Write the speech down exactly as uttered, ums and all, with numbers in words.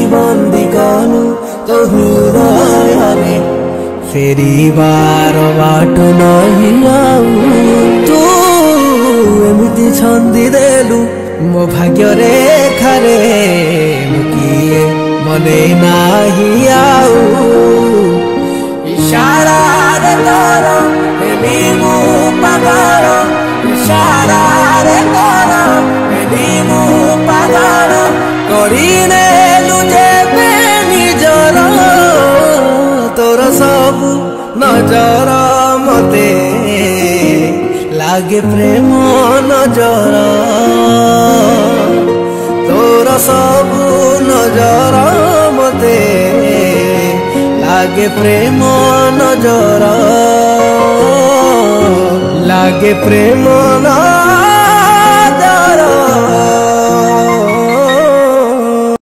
बंदी कलु तो हृदय फेरिबार बाट नहीं आउ तू एमती छंदी देलु मो भाग्य रेखारे किए मने नाही आउ इशारा रे तोर एमी मु पागल इशारा रे तोर एमी मु पागल करिने लुजे निजर तोर सब नजर मते लागे प्रेम नजर तोर सब नजर मते लागे प्रेम नजर लागे प्रेम नजर।